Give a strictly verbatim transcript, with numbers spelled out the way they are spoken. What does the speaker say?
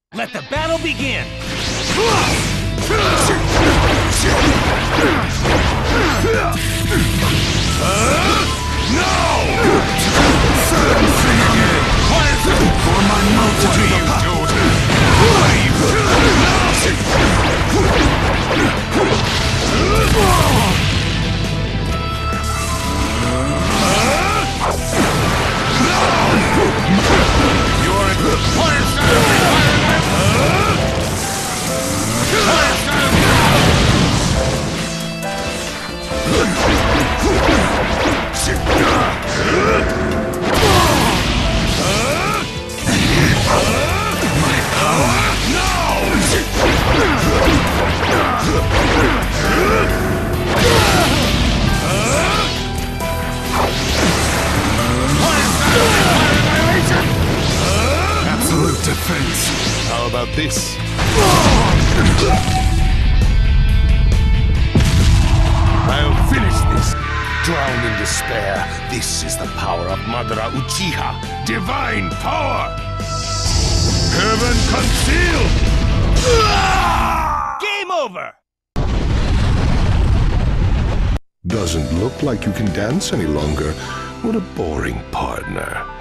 Let the battle begin! For my multitude of absolute defense. How about this? I'll finish this. Drown in despair. This is the power of Madara Uchiha. Divine power! Heaven concealed! Game over! Doesn't look like you can dance any longer. What a boring partner.